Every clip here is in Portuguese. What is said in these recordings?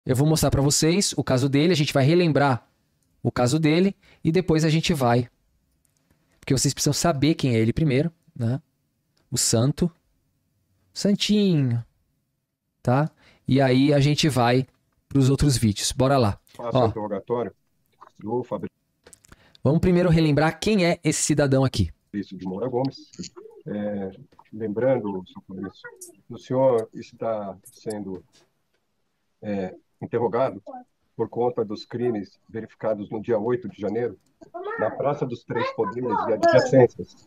Eu vou mostrar para vocês o caso dele, a gente vai relembrar o caso dele e depois a gente vai. Porque vocês precisam saber quem é ele primeiro, né? O santo. Santinho, tá? E aí a gente vai para os outros vídeos. Bora lá. Faço o Ó, interrogatório do Fabrício vamos primeiro relembrar quem é esse cidadão aqui. de Moura Gomes. É, lembrando, seu Fabrício, o senhor está sendo interrogado por conta dos crimes verificados no dia 8 de janeiro na Praça dos Três Poderes e adjacências,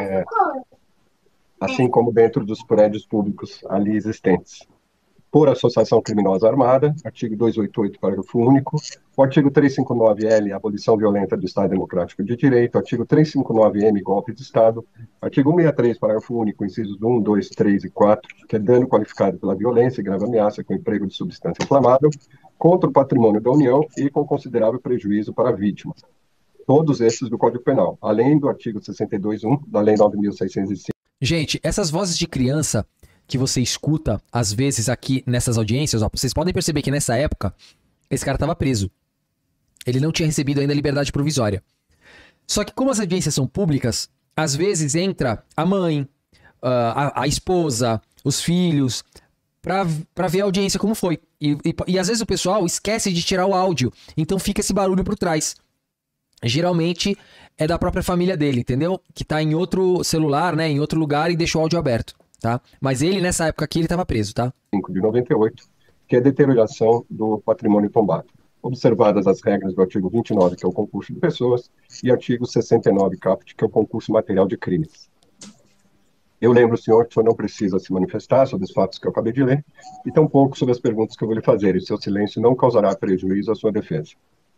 assim como dentro dos prédios públicos ali existentes. Por associação criminosa armada, artigo 288, parágrafo único, o artigo 359-L, abolição violenta do Estado Democrático de Direito, artigo 359-M, golpe de Estado, artigo 163, parágrafo único, incisos 1, 2, 3 e 4, que é dano qualificado pela violência e grave ameaça com emprego de substância inflamável contra o patrimônio da União e com considerável prejuízo para a vítima. Todos esses do Código Penal, além do artigo 62.1 da Lei 9.605. Gente, essas vozes de criança que você escuta, às vezes, aqui nessas audiências, ó, vocês podem perceber que nessa época, esse cara estava preso. Ele não tinha recebido ainda a liberdade provisória. Só que como as audiências são públicas, às vezes entra a mãe, a esposa, os filhos, pra ver a audiência como foi. E às vezes o pessoal esquece de tirar o áudio, então fica esse barulho por trás. Geralmente é da própria família dele, entendeu? Que tá em outro celular, né, em outro lugar e deixa o áudio aberto, tá? Mas ele, nessa época aqui, ele tava preso, tá? De 98, que é a deterioração do patrimônio tombado. Observadas as regras do artigo 29, que é o concurso de pessoas, e artigo 69, caput, que é o concurso material de crimes. Eu lembro, senhor, que o senhor não precisa se manifestar sobre os fatos que eu acabei de ler, e tampouco sobre as perguntas que eu vou lhe fazer, e seu silêncio não causará prejuízo à sua defesa.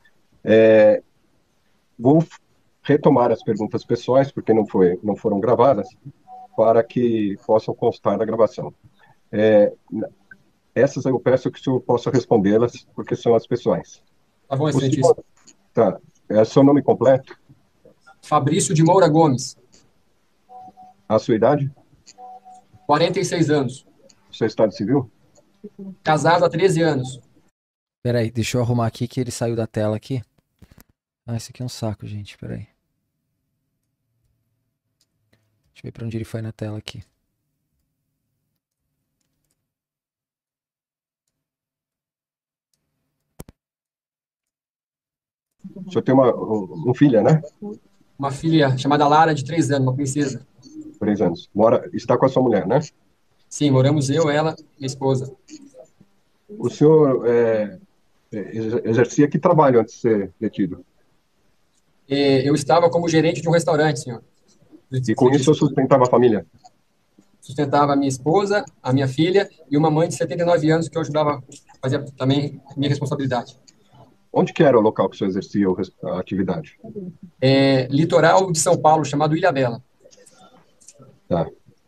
Vou retomar as perguntas pessoais, porque não foram gravadas, para que possam constar na gravação. Essas eu peço que o senhor possa respondê-las, porque são as pessoais. Tá bom, O excelentíssimo. senhor, tá, é seu nome completo, Fabrício de Moura Gomes, a sua idade, 46 anos, seu estado civil, casado há 13 anos. Pera aí, deixa eu arrumar aqui que ele saiu da tela aqui. Ah, isso aqui é um saco, gente, pera aí. Deixa eu ver pra onde ele foi na tela aqui. o senhor tem um filha, né? Uma filha chamada Lara, de 3 anos, uma princesa. 3 anos. Está com a sua mulher, né? Sim, moramos eu, ela e minha esposa. O senhor exercia que trabalho antes de ser detido? Eu estava como gerente de um restaurante, senhor. E com isso eu sustentava a família? Sustentava a minha esposa, a minha filha e uma mãe de 79 anos que eu ajudava a fazer também minha responsabilidade. Onde que era o local que o senhor exercia a atividade? Litoral de São Paulo, chamado Ilhabela. Tá.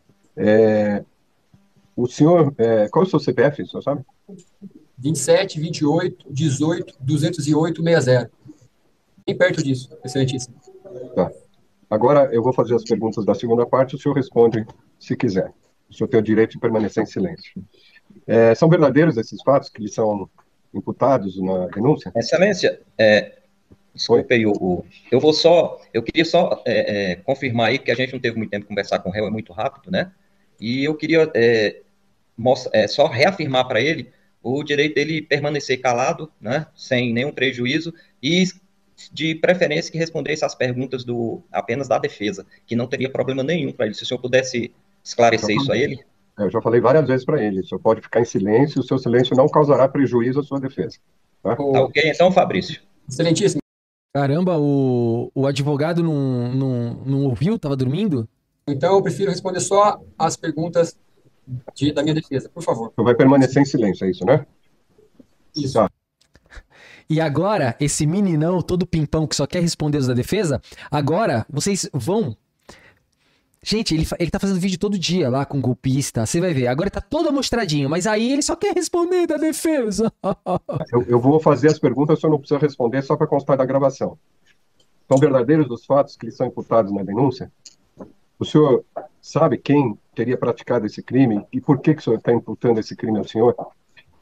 O senhor, qual é o seu CPF, o senhor sabe? 27, 28, 18, 208, 60. Bem perto disso, excelentíssimo. Tá. Agora eu vou fazer as perguntas da segunda parte, o senhor responde se quiser. O senhor tem o direito de permanecer em silêncio. São verdadeiros esses fatos que lhe são imputados na denúncia? Excelência, desculpe aí, eu queria só confirmar aí, que a gente não teve muito tempo de conversar com o réu, é muito rápido, né? E eu queria só reafirmar para ele o direito dele permanecer calado, né? Sem nenhum prejuízo, e de preferência que respondesse às perguntas apenas da defesa, que não teria problema nenhum para ele. Se o senhor pudesse esclarecer isso a ele. Eu já falei várias vezes para ele, o senhor pode ficar em silêncio, o seu silêncio não causará prejuízo à sua defesa. Tá? Tá ok, então, Fabrício. Excelentíssimo. Caramba, o advogado não ouviu? Tava dormindo? Então, eu prefiro responder só as perguntas da minha defesa, por favor. O senhor vai permanecer em silêncio, é isso, né? Isso. Tá. E agora, esse meninão todo pimpão que só quer responder os da defesa, agora vocês vão... Gente, ele tá fazendo vídeo todo dia lá com golpista, você vai ver. Agora tá todo amostradinho, mas aí ele só quer responder da defesa. Eu vou fazer as perguntas, o senhor não precisa responder, só para constar da gravação. São verdadeiros os fatos que lhe são imputados na denúncia? O senhor sabe quem teria praticado esse crime e por que o senhor está imputando esse crime ao senhor?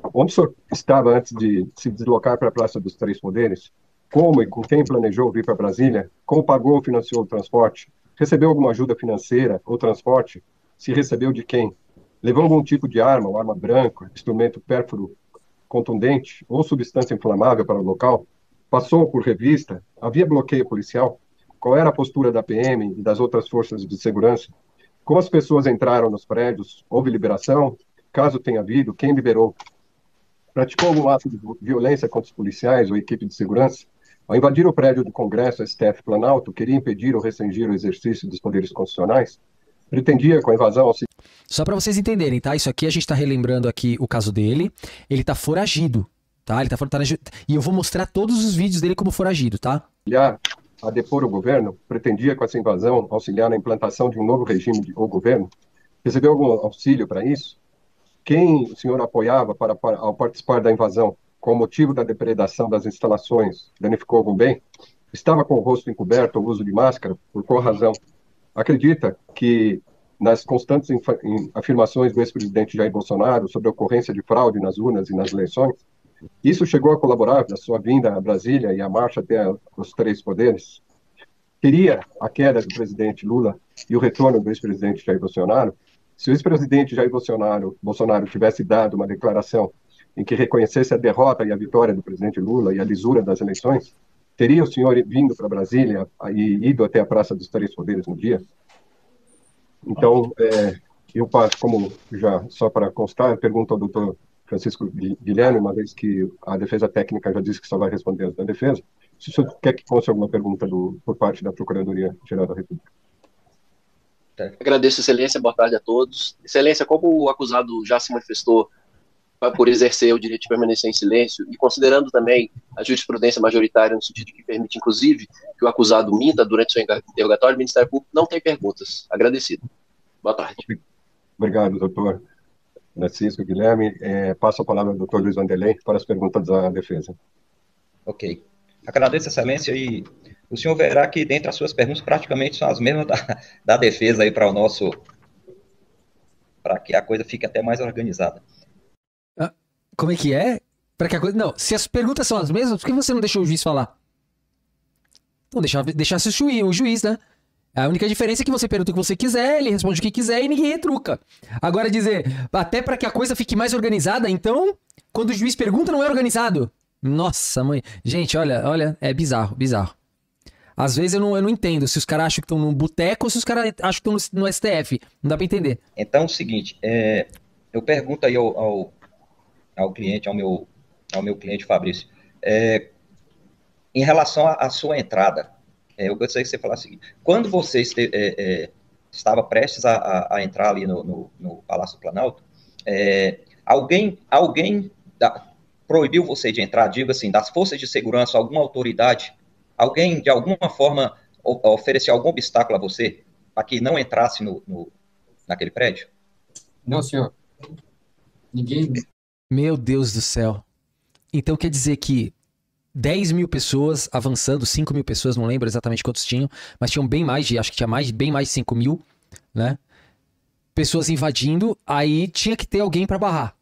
Onde o senhor estava antes de se deslocar para a Praça dos Três Poderes? Como e com quem planejou vir para Brasília? Como pagou ou financiou o transporte? Recebeu alguma ajuda financeira ou transporte? Se recebeu, de quem? Levou algum tipo de arma, ou arma branca, instrumento pérfuro contundente ou substância inflamável para o local? Passou por revista? Havia bloqueio policial? Qual era a postura da PM e das outras forças de segurança? Como as pessoas entraram nos prédios? Houve liberação? Caso tenha havido, quem liberou? Praticou algum ato de violência contra os policiais ou equipe de segurança? Ao invadir o prédio do Congresso, STF Planalto, queria impedir ou restringir o exercício dos poderes constitucionais? Pretendia, com a invasão ao... Só pra vocês entenderem, tá? Isso aqui a gente tá relembrando aqui o caso dele. Ele tá foragido, tá? Ele tá foragido. E eu vou mostrar todos os vídeos dele como foragido, tá? A depor o governo, pretendia, com essa invasão, auxiliar na implantação de um novo regime ou governo? Recebeu algum auxílio para isso? Quem o senhor apoiava ao participar da invasão, com o motivo da depredação das instalações, danificou algum bem? Estava com o rosto encoberto ou uso de máscara? Por qual razão? Acredita que, nas constantes afirmações do ex-presidente Jair Bolsonaro sobre a ocorrência de fraude nas urnas e nas eleições, isso chegou a colaborar na sua vinda a Brasília e a marcha até os três poderes? Teria a queda do presidente Lula e o retorno do ex-presidente Jair Bolsonaro? Se o ex-presidente Jair Bolsonaro tivesse dado uma declaração em que reconhecesse a derrota e a vitória do presidente Lula e a lisura das eleições, teria o senhor vindo para Brasília e ido até a Praça dos Três Poderes no dia? Então, eu passo, como já, só para constar, pergunto ao doutor Francisco Guilherme, uma vez que a defesa técnica já disse que só vai responder as da defesa, se o senhor quer que conste alguma pergunta por parte da Procuradoria-Geral da República. Agradeço, Excelência, boa tarde a todos. Excelência, como o acusado já se manifestou por exercer o direito de permanecer em silêncio, e considerando também a jurisprudência majoritária, no sentido que permite, inclusive, que o acusado minta durante seu interrogatório, o Ministério Público não tem perguntas. Agradecido. Boa tarde. Obrigado, doutor Francisco Guilherme. Passo a palavra ao doutor Luiz Vanderlei para as perguntas da defesa. Ok. Agradeço, Excelência, e o senhor verá que, dentre as suas perguntas, praticamente são as mesmas da defesa aí para o nosso... para que a coisa fique até mais organizada. Como é que é? Para que a coisa... Não, se as perguntas são as mesmas, por que você não deixou o juiz falar? Então, deixasse o juiz, né? A única diferença é que você pergunta o que você quiser, ele responde o que quiser e ninguém retruca. Agora dizer, até para que a coisa fique mais organizada, então, quando o juiz pergunta, não é organizado. Nossa, mãe. Gente, olha, é bizarro. Às vezes eu não entendo se os caras acham que estão num boteco ou se os caras acham que estão no STF. Não dá para entender. Então, é o seguinte, eu pergunto aí ao cliente, ao meu cliente Fabrício, em relação à sua entrada, eu gostaria que você falasse o seguinte: quando você estava prestes a entrar ali no Palácio do Planalto, alguém proibiu você de entrar, digo assim, das forças de segurança, alguma autoridade, alguém de alguma forma ofereceu algum obstáculo a você para que não entrasse naquele prédio? Não, senhor. Ninguém... Meu Deus do céu. Então quer dizer que 10 mil pessoas avançando, 5 mil pessoas, não lembro exatamente quantos tinham, mas tinham bem mais acho que tinha bem mais de 5 mil, né? Pessoas invadindo, aí tinha que ter alguém para barrar.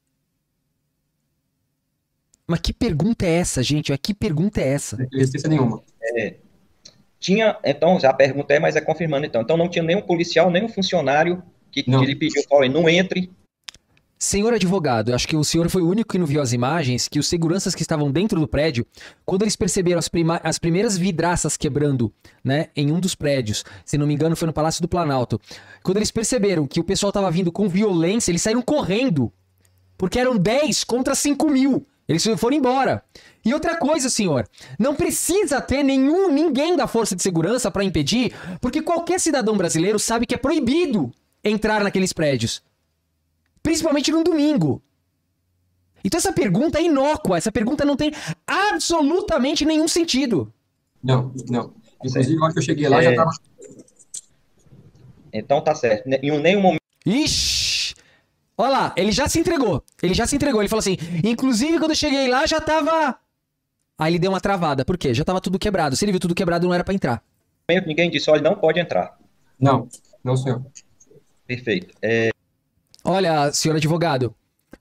Mas que pergunta é essa, gente? Que pergunta é essa? Não resistência nenhuma. Tinha, então, já perguntei, mas confirmando então. Então não tinha nenhum policial, nenhum funcionário que lhe pediu, olha, não entre. Senhor advogado, acho que o senhor foi o único que não viu as imagens, que os seguranças que estavam dentro do prédio, quando eles perceberam as primeiras vidraças quebrando, né, em um dos prédios, se não me engano foi no Palácio do Planalto, quando eles perceberam que o pessoal estava vindo com violência, eles saíram correndo, porque eram 10 contra 5 mil, eles foram embora. E outra coisa, senhor, não precisa ter ninguém da força de segurança para impedir, porque qualquer cidadão brasileiro sabe que é proibido entrar naqueles prédios. Principalmente no domingo. Então essa pergunta é inócua. Essa pergunta não tem absolutamente nenhum sentido. Não. Inclusive, na hora que eu cheguei lá, já tava... Então tá certo. Em nenhum momento... Ixi! Olha lá, ele já se entregou. Ele falou assim, inclusive quando eu cheguei lá, já tava... Aí ele deu uma travada. Por quê? Já tava tudo quebrado. Se ele viu tudo quebrado, não era pra entrar. Ninguém disse, olha, não pode entrar. Não, senhor. Perfeito. Olha, senhor advogado,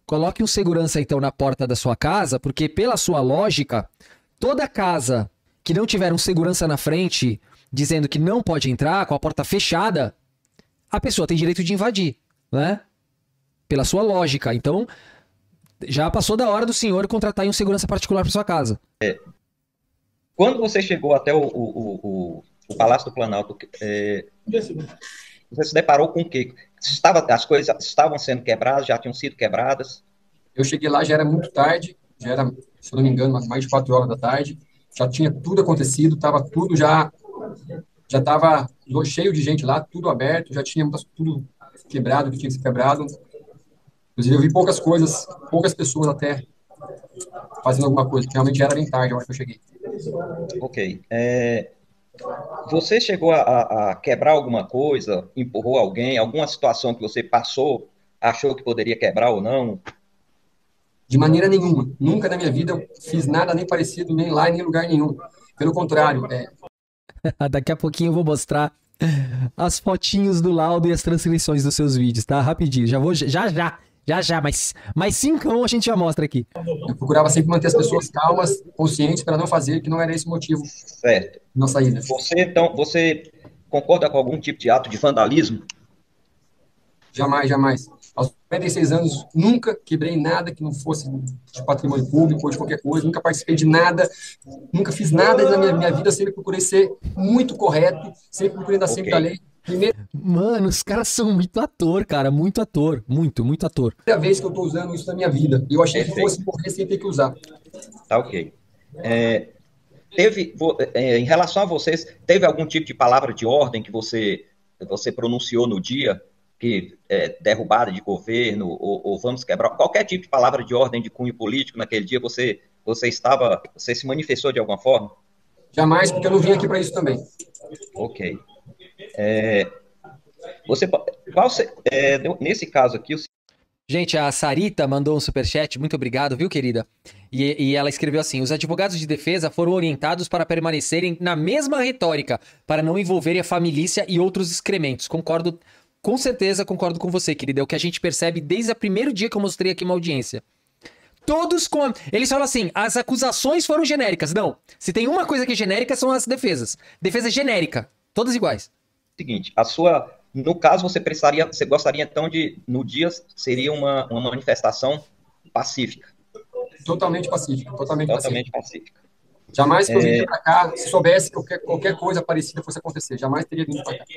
Coloque um segurança, então, na porta da sua casa, porque, pela sua lógica, toda casa que não tiver um segurança na frente, dizendo que não pode entrar, com a porta fechada, a pessoa tem direito de invadir, né? Pela sua lógica. Então, já passou da hora do senhor contratar um segurança particular para sua casa. Quando você chegou até o Palácio do Planalto, você se deparou com o quê? As coisas estavam sendo quebradas, já tinham sido quebradas? Eu cheguei lá, já era muito tarde, já era, se eu não me engano, mais de 4 horas da tarde, já tinha tudo acontecido, estava tudo já estava cheio de gente lá, tudo aberto, já tinha tudo quebrado, que tinha que ser quebrado. Inclusive, eu vi poucas coisas, poucas pessoas até fazendo alguma coisa, porque realmente já era bem tarde, a hora que eu cheguei. Ok. Você chegou a quebrar alguma coisa, empurrou alguém, alguma situação que você passou, achou que poderia quebrar ou não? De maneira nenhuma. Nunca na minha vida eu fiz nada nem parecido, nem lá, nem em lugar nenhum. Pelo contrário, Daqui a pouquinho eu vou mostrar as fotinhos do laudo e as transcrições dos seus vídeos, tá? Rapidinho. Já, mas 5 a gente já mostra aqui. eu procurava sempre manter as pessoas calmas, conscientes, para não fazer, que não era esse o motivo Certo. de não saída. Você concorda com algum tipo de ato de vandalismo? Jamais, jamais. Aos 46 anos, nunca quebrei nada que não fosse de patrimônio público ou de qualquer coisa, nunca participei de nada, nunca fiz nada na minha vida, sempre procurei ser muito correto, sempre procurei dar sempre da lei. Primeira Mano, os caras são muito ator, cara, muito ator, muito ator. vez que eu estou usando isso na minha vida, eu achei que fosse morrer sem ter que usar. Tá ok. Em relação a vocês, teve algum tipo de palavra de ordem que você pronunciou no dia? Que derrubada de governo, ou vamos quebrar, qualquer tipo de palavra de ordem de cunho político naquele dia, você se manifestou de alguma forma? Jamais, porque eu não vim aqui para isso também. Ok. Nesse caso aqui... Gente, a Sarita mandou um superchat, muito obrigado, viu, querida? E ela escreveu assim: os advogados de defesa foram orientados para permanecerem na mesma retórica, para não envolverem a família e outros excrementos. Concordo, com certeza concordo com você, querida. É o que a gente percebe desde o primeiro dia que eu mostrei aqui uma audiência. Todos com... Eles falam assim, as acusações foram genéricas. Não, se tem uma coisa que é genérica são as defesas. Defesa genérica, todas iguais. Seguinte, no caso, você gostaria então de, no dia, seria uma manifestação pacífica? Totalmente pacífica, Totalmente pacífica. Jamais que eu viria para cá, se soubesse que qualquer coisa parecida fosse acontecer, jamais teria vindo para cá.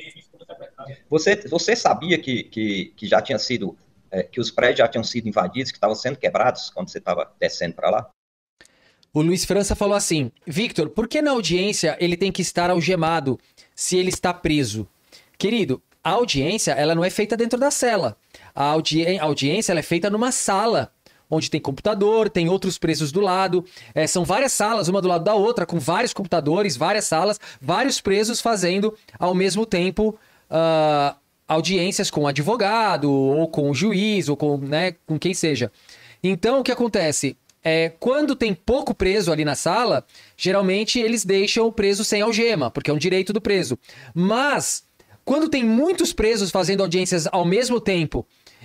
Você sabia que já tinha sido, que os prédios já tinham sido invadidos, que estavam sendo quebrados quando você estava descendo para lá? O Luiz França falou assim: Victor, por que na audiência ele tem que estar algemado se ele está preso? Querido, a audiência ela não é feita dentro da cela. A audiência ela é feita numa sala, onde tem computador, tem outros presos do lado. São várias salas, uma do lado da outra, com vários computadores, várias salas, vários presos fazendo ao mesmo tempo audiências com o advogado, ou com o juiz, ou com quem seja. Então, o que acontece? Quando tem pouco preso ali na sala, geralmente eles deixam o preso sem algema, porque é um direito do preso. Mas, quando tem muitos presos fazendo audiências ao mesmo tempo,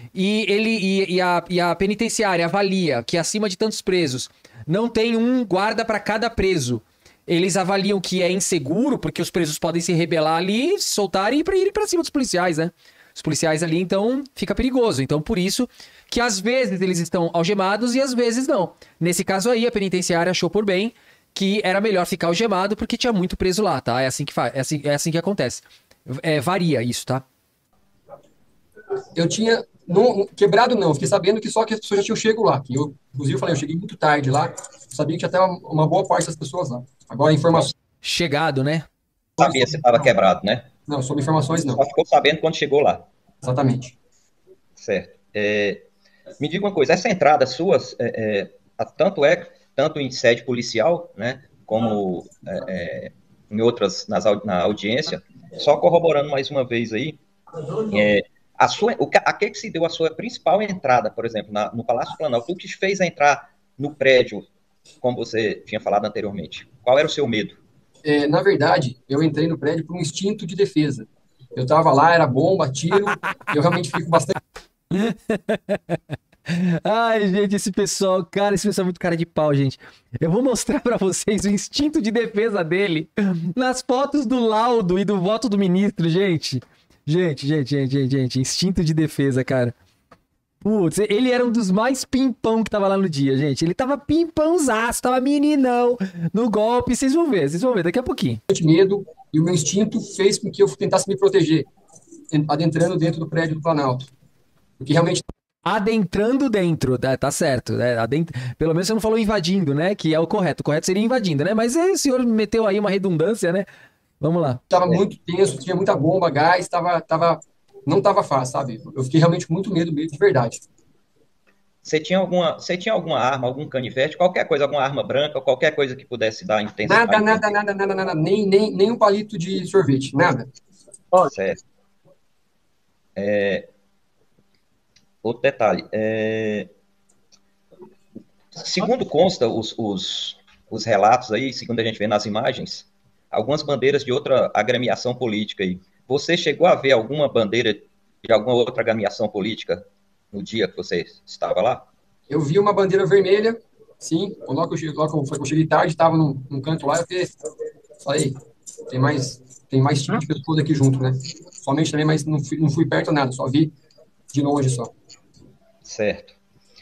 e a penitenciária avalia que acima de tantos presos não tem um guarda para cada preso, eles avaliam que é inseguro, porque os presos podem se rebelar ali, se soltar e ir para cima dos policiais, né? Os policiais ali, então, fica perigoso. Então, por isso que às vezes eles estão algemados e às vezes não. Nesse caso aí, a penitenciária achou por bem que era melhor ficar algemado porque tinha muito preso lá, tá? É assim que faz, é assim que acontece. Varia isso, tá? Eu tinha... quebrado não, fiquei sabendo que só que as pessoas já tinham chego lá. Que eu, inclusive, eu falei, eu cheguei muito tarde lá, sabia que já estava uma boa parte das pessoas lá. Agora, informações... Chegado, né? Sabia se estava quebrado, né? Não, sobre informações não. Só ficou sabendo quando chegou lá. Exatamente. Certo. Me diga uma coisa, essa entrada sua, tanto em sede policial, né, como em outras, na audiência, só corroborando mais uma vez aí, a que se deu a sua principal entrada, por exemplo, no Palácio Planalto? O que te fez entrar no prédio, como você tinha falado anteriormente? Qual era o seu medo? Na verdade, eu entrei no prédio por um instinto de defesa. Eu estava lá, era bomba, tiro, eu realmente fico bastante... Ai, gente, esse pessoal, cara, esse pessoal é muito cara de pau, gente. Eu vou mostrar pra vocês o instinto de defesa dele nas fotos do laudo e do voto do ministro, gente. Gente, instinto de defesa, cara. Putz, ele era um dos mais pimpão que tava lá no dia, gente. Ele tava pimpãozaço, tava meninão no golpe. Vocês vão ver daqui a pouquinho. Medo, e o meu instinto fez com que eu tentasse me proteger, adentrando dentro do prédio do Planalto. Porque realmente... Adentrando dentro, tá certo. Né? Pelo menos você não falou invadindo, né? Que é o correto. O correto seria invadindo, né? Mas o senhor meteu aí uma redundância, né? Vamos lá. Tava muito tenso, tinha muita bomba, gás, não tava fácil, sabe? Eu fiquei realmente com muito medo de verdade. Você tinha alguma arma, algum canivete, qualquer coisa, alguma arma branca, qualquer coisa que pudesse dar intensidade? Nada. Nem um palito de sorvete, nada. Certo. Outro detalhe. Segundo consta os relatos aí, segundo a gente vê nas imagens, algumas bandeiras de outra agremiação política aí. Você chegou a ver alguma bandeira de alguma outra agremiação política no dia que você estava lá? Eu vi uma bandeira vermelha, sim. Logo que eu cheguei tarde, estava num canto lá, eu falei, tem mais time de pessoas aqui junto, né? Somente também, mas não fui perto nada, só vi de longe só. Certo.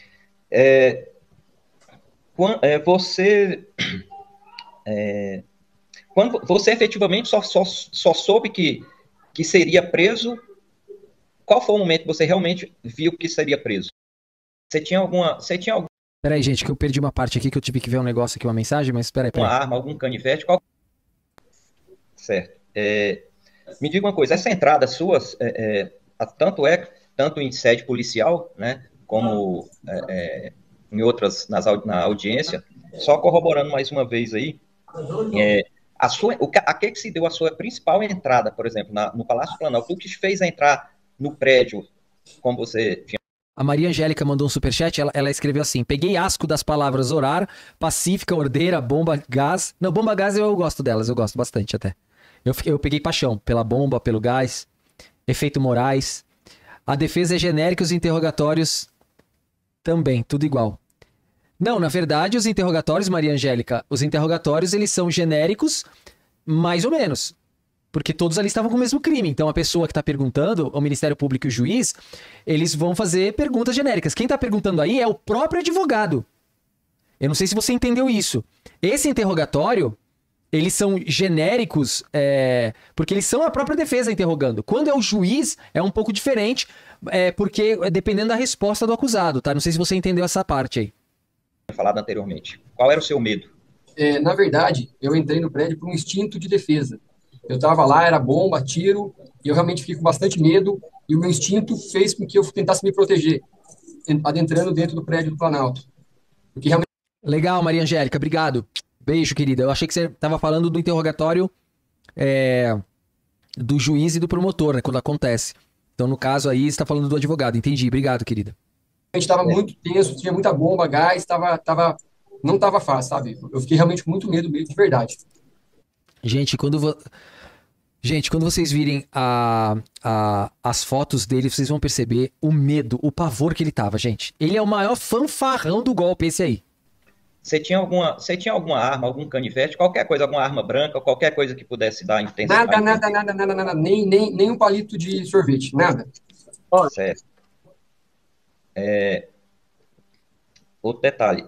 Quando você efetivamente só soube que seria preso, qual foi o momento que você realmente viu que seria preso? Você tinha alguma... Peraí, gente, que eu perdi uma parte aqui, que eu tive que ver um negócio aqui, uma mensagem, mas peraí. Uma arma, algum canivete? Certo. Me diga uma coisa, essa entrada sua, tanto em sede policial, né, como em outras, na audiência, só corroborando mais uma vez aí, a que se deu a sua principal entrada, por exemplo, no Palácio Planalto? O que te fez entrar no prédio, como você tinha... A Maria Angélica mandou um superchat, ela escreveu assim: peguei asco das palavras orar, pacífica, ordeira, bomba, gás. Não, bomba, gás eu gosto delas, eu gosto bastante até. Eu peguei paixão pela bomba, pelo gás, efeito Moraes. A defesa é genérica, os interrogatórios também, tudo igual. Não, na verdade, os interrogatórios, Maria Angélica, os interrogatórios, eles são genéricos, mais ou menos. Porque todos ali estavam com o mesmo crime. Então, a pessoa que está perguntando, o Ministério Público e o juiz, eles vão fazer perguntas genéricas. Quem está perguntando aí é o próprio advogado. Eu não sei se você entendeu isso. Esse interrogatório, eles são genéricos, porque eles são a própria defesa interrogando. Quando é o juiz, é um pouco diferente, porque dependendo da resposta do acusado, tá? Não sei se você entendeu essa parte aí. Falado anteriormente. Qual era o seu medo? Na verdade, eu entrei no prédio por um instinto de defesa. Eu estava lá, era bomba, tiro, e eu realmente fiquei com bastante medo, e o meu instinto fez com que eu tentasse me proteger, adentrando dentro do prédio do Planalto. Porque realmente... Legal, Maria Angélica, obrigado. Beijo, querida. Eu achei que você estava falando do interrogatório do juiz e do promotor, né, quando acontece. Então, no caso aí, você está falando do advogado. Entendi. Obrigado, querida. A gente estava muito tenso, tinha muita bomba, gás, não estava fácil, sabe? Eu fiquei realmente com muito medo de verdade. Gente, quando vocês virem as fotos dele, vocês vão perceber o medo, o pavor que ele tava, gente. Ele é o maior fanfarrão do golpe, esse aí. Você tinha alguma arma, algum canivete, qualquer coisa, alguma arma branca, qualquer coisa que pudesse dar intensidade? Nada. Nem um palito de sorvete, nada. Certo. Outro detalhe.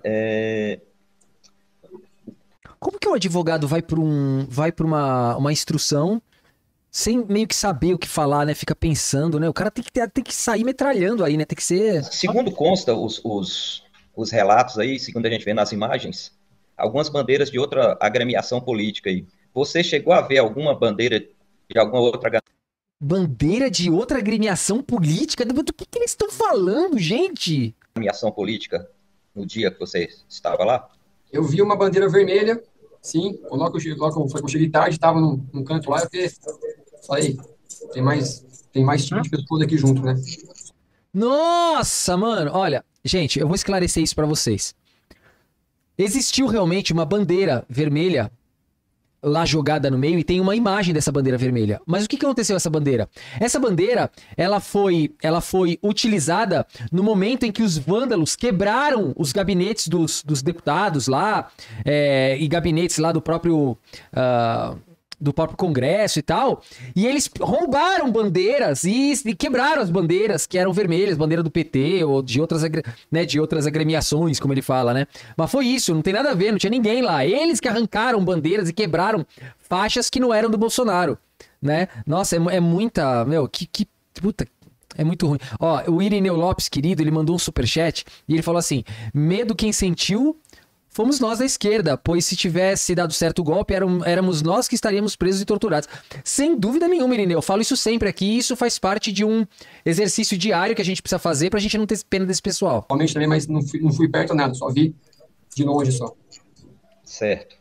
Como que o advogado vai para uma instrução sem meio que saber o que falar, né? Fica pensando, né? O cara tem que sair metralhando aí, né? Tem que ser... Segundo consta os relatos aí, segundo a gente vê nas imagens, algumas bandeiras de outra agremiação política aí. Você chegou a ver alguma bandeira de alguma outra... Bandeira de outra agremiação política? Do que eles estão falando, gente? Agremiação política no dia que você estava lá? Eu vi uma bandeira vermelha, sim. Logo que eu cheguei tarde, estava num canto lá, eu falei, tem mais time de pessoas aqui junto, né? Nossa, mano. Olha, gente, eu vou esclarecer isso pra vocês. Existiu realmente uma bandeira vermelha lá jogada no meio e tem uma imagem dessa bandeira vermelha. Mas o que aconteceu com essa bandeira? Essa bandeira, ela foi utilizada no momento em que os vândalos quebraram os gabinetes dos deputados lá, e gabinetes lá do próprio Congresso e tal, e eles roubaram bandeiras e quebraram as bandeiras que eram vermelhas, bandeira do PT ou de outras, né, de outras agremiações, como ele fala, né? Mas foi isso, não tem nada a ver, não tinha ninguém lá. Eles que arrancaram bandeiras e quebraram faixas que não eram do Bolsonaro, né? Nossa, é muita, meu, puta, é muito ruim. Ó, o Irineu Lopes, querido, ele mandou um superchat e ele falou assim: medo quem sentiu fomos nós da esquerda, pois se tivesse dado certo o golpe, éramos nós que estaríamos presos e torturados. Sem dúvida nenhuma, Irineu, eu falo isso sempre aqui, e isso faz parte de um exercício diário que a gente precisa fazer pra gente não ter pena desse pessoal. Realmente também, mas não fui perto nada, só vi de longe só. Certo.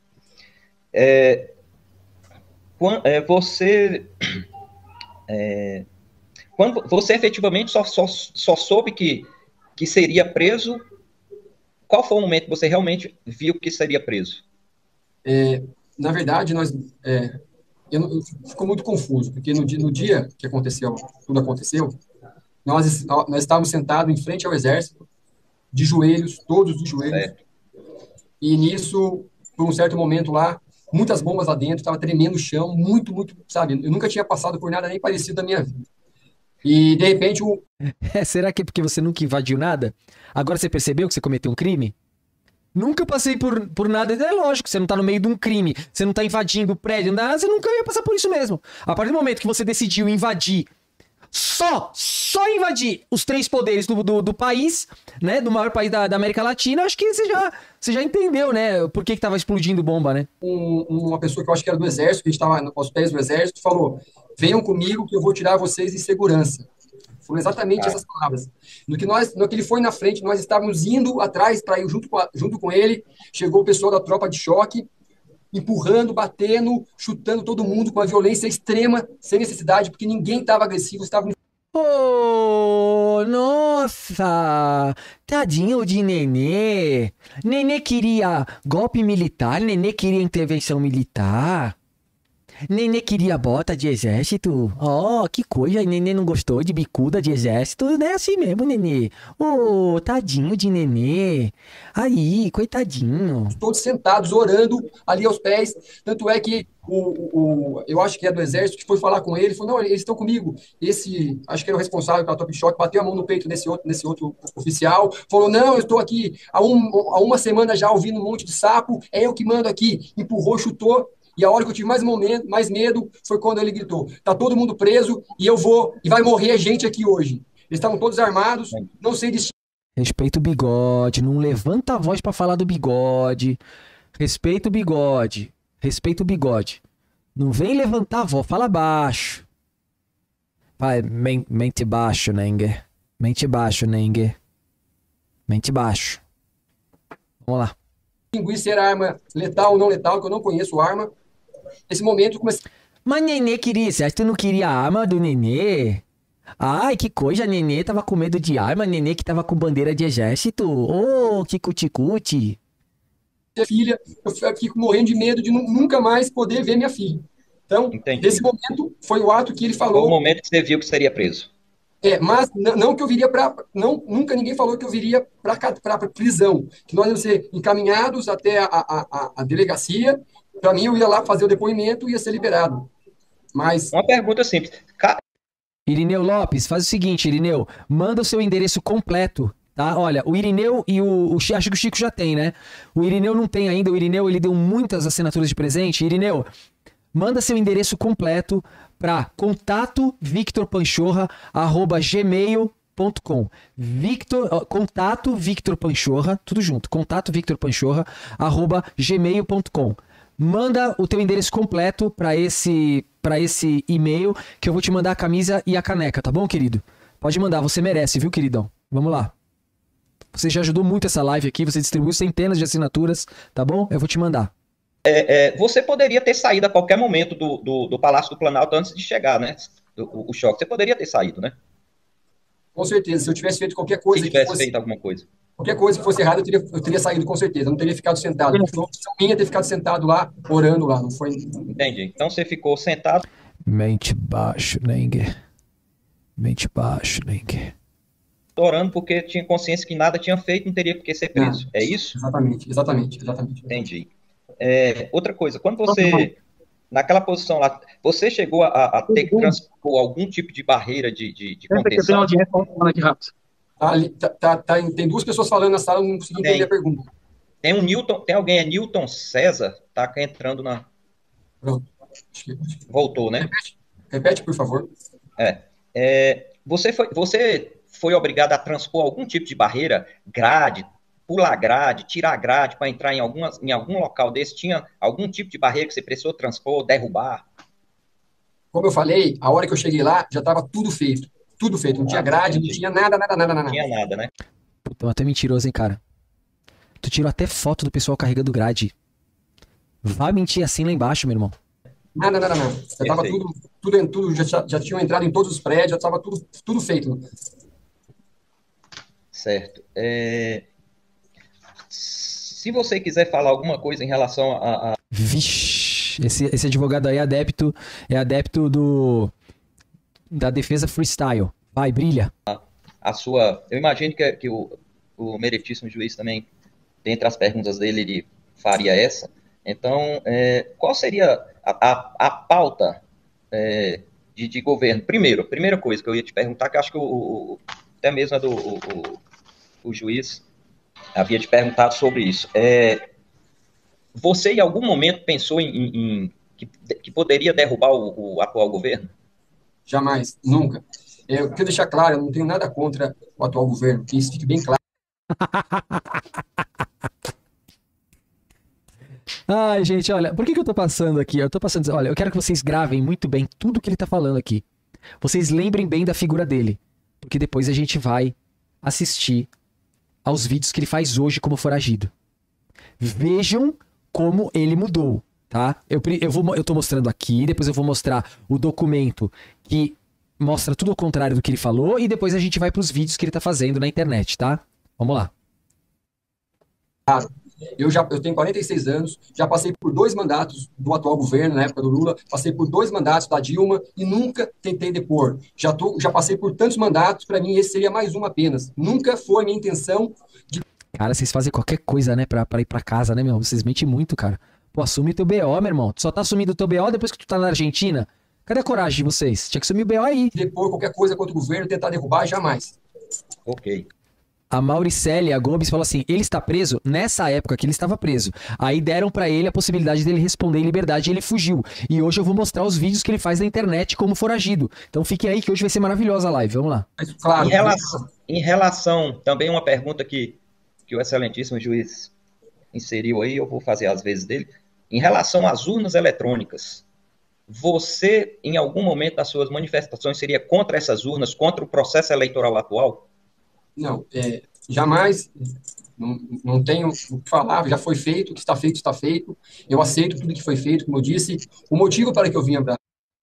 Quando você efetivamente só soube que seria preso, qual foi o momento que você realmente viu que seria preso? Na verdade, eu ficou muito confuso, porque no dia que tudo aconteceu, nós estávamos sentados em frente ao exército, de joelhos, todos de joelhos, Certo. E nisso, por um certo momento lá, muitas bombas lá dentro, estava tremendo o chão, muito, muito, sabe? Eu nunca tinha passado por nada nem parecido na minha vida. E, de repente, será que é porque você nunca invadiu nada? Agora você percebeu que você cometeu um crime? Nunca passei por nada. É lógico, você não tá no meio de um crime, você não tá invadindo o prédio, nada, você nunca ia passar por isso mesmo. A partir do momento que você decidiu invadir, só invadir os 3 poderes do país, né, do maior país da América Latina, acho que você já entendeu, né, por que tava explodindo bomba, né? Uma pessoa que eu acho que era do exército, que estava aos pés do exército, falou: venham comigo que eu vou tirar vocês em segurança. Foram exatamente essas palavras. No que ele foi na frente, nós estávamos indo atrás para ir junto com ele. Chegou o pessoal da tropa de choque, empurrando, batendo, chutando todo mundo com a violência extrema, sem necessidade, porque ninguém estava agressivo, estava... Oh, nossa! Tadinho de Nenê. Nenê queria golpe militar, Nenê queria intervenção militar. Nenê queria bota de exército? Oh, que coisa, Nenê não gostou de bicuda de exército? Não é assim mesmo, Nenê. Oh, tadinho de Nenê. Aí, coitadinho. Todos sentados, orando ali aos pés. Tanto é que eu acho que é do exército, que foi falar com ele, falou: não, eles estão comigo. Acho que era o responsável pela Top Shot, bateu a mão no peito nesse outro oficial, falou: não, eu estou aqui há uma semana já ouvindo um monte de sapo, é eu que mando aqui. Empurrou, chutou. E a hora que eu tive mais medo foi quando ele gritou: tá todo mundo preso e vai morrer gente aqui hoje. Eles estavam todos armados, não sei distinguir. Respeita o bigode, não levanta a voz pra falar do bigode. Respeita o bigode, respeita o bigode. Não vem levantar a voz, fala baixo. Vai, mente baixo, Nenger. Mente baixo, Nenger. Mente baixo. Vamos lá. Distinguir se era arma letal ou não letal, que eu não conheço arma. Nesse momento, comecei... Mas Nenê queria, você acha que tu não queria a arma do Nenê? Ai, que coisa, Nenê tava com medo de arma, Nenê que tava com bandeira de exército. Oh, que cuti-cuti. Minha filha, eu fico morrendo de medo de nunca mais poder ver minha filha. Então, nesse momento, foi o ato que ele falou... Foi o momento que você viu que seria preso. Mas não que eu viria para... Nunca ninguém falou que eu viria para prisão. Que nós íamos ser encaminhados até a delegacia. Para mim, eu ia lá fazer o depoimento e ia ser liberado. Mas... Uma pergunta simples. Irineu Lopes, faz o seguinte, Irineu. Manda o seu endereço completo, tá? Olha, o Irineu e acho que o Chico já tem, né? O Irineu não tem ainda. O Irineu, ele deu muitas assinaturas de presente. Irineu, manda seu endereço completo para contato.victorpanchorra@gmail.com. Contato Victor Panchorra, tudo junto. Contato victorpanchorra@gmail.com. Manda o teu endereço completo para esse e-mail que eu vou te mandar a camisa e a caneca, tá bom, querido? Pode mandar, você merece, viu, queridão? Vamos lá. Você já ajudou muito essa live aqui, você distribuiu centenas de assinaturas, tá bom? Eu vou te mandar. Você poderia ter saído a qualquer momento do Palácio do Planalto antes de chegar, né? O choque. Você poderia ter saído, né? Com certeza. Se eu tivesse feito qualquer coisa... Se tivesse feito alguma coisa. Qualquer coisa que fosse errada, eu teria saído com certeza, eu não teria ficado sentado. Foi uma opção minha ter ficado sentado lá, orando lá, não foi... Entendi. Então você ficou sentado. Mente baixo, Nenger. Mente baixo, Nenger. Orando porque tinha consciência que nada tinha feito, não teria por que ser preso. É isso? Exatamente. Entendi. Outra coisa, quando você, naquela posição lá, você chegou a ter que transpor algum tipo de barreira de contenção? Tem duas pessoas falando na sala, eu não consegui entender a pergunta. Tem alguém, Newton César, tá entrando na... Pronto. Voltou, né? Repete, por favor. Você foi obrigado a transpor algum tipo de barreira, grade, pular grade, tirar grade para entrar em algum local desse? Tinha algum tipo de barreira que você precisou transpor, derrubar? Como eu falei, a hora que eu cheguei lá, já estava tudo feito. Tudo feito. Não tinha grade, não tinha nada. Não tinha nada, né? Puta, até mentiroso, hein, cara? Tu tirou até foto do pessoal carregando grade. Vai mentir assim lá embaixo, meu irmão. Nada. Já estava tudo, já tinham entrado em todos os prédios, já estava tudo feito. Certo. Se você quiser falar alguma coisa em relação a... Vixe, esse advogado aí é adepto da defesa freestyle. Vai, brilha. Eu imagino que o meritíssimo juiz também, dentre as perguntas dele, ele faria essa. Então, qual seria a pauta de governo? Primeira coisa que eu ia te perguntar, que eu acho que até mesmo o juiz havia te perguntado sobre isso. Você, em algum momento, pensou que poderia derrubar o atual governo? Jamais, nunca. Eu quero deixar claro, eu não tenho nada contra o atual governo, que isso fique bem claro. Ai, gente, olha, por que eu tô passando aqui? Eu tô passando, olha, eu quero que vocês gravem muito bem tudo que ele tá falando aqui. Vocês lembrem bem da figura dele, porque depois a gente vai assistir aos vídeos que ele faz hoje como foragido. Vejam como ele mudou, tá? Eu tô mostrando aqui, depois eu vou mostrar o documento que mostra tudo ao contrário do que ele falou e depois a gente vai pros vídeos que ele tá fazendo na internet, tá? Vamos lá. Eu tenho 46 anos, já passei por 2 mandatos do atual governo, na época do Lula, passei por 2 mandatos da Dilma e nunca tentei depor. Já passei por tantos mandatos, para mim esse seria mais um apenas. Nunca foi minha intenção de... Cara, vocês fazem qualquer coisa, né, pra ir pra casa, né, meu? Vocês mentem muito, cara. Pô, assume teu BO, meu irmão. Tu só tá assumindo o teu BO depois que tu tá na Argentina. Cadê a coragem de vocês? Tinha que assumir o BO aí. Depor qualquer coisa contra o governo, tentar derrubar, jamais. Ok. A Mauricélia Gomes falou assim, ele está preso nessa época que ele estava preso. Aí deram pra ele a possibilidade dele responder em liberdade e ele fugiu. E hoje eu vou mostrar os vídeos que ele faz na internet como foragido. Então fiquem aí que hoje vai ser maravilhosa a live. Vamos lá. Mas, claro, em relação, também uma pergunta que o excelentíssimo juiz inseriu aí, eu vou fazer às vezes dele. Em relação às urnas eletrônicas, você, em algum momento das suas manifestações, seria contra essas urnas, contra o processo eleitoral atual? Não, jamais, não tenho o que falar, já foi feito, o que está feito, está feito. Eu aceito tudo que foi feito, como eu disse. O motivo para que eu vinha para...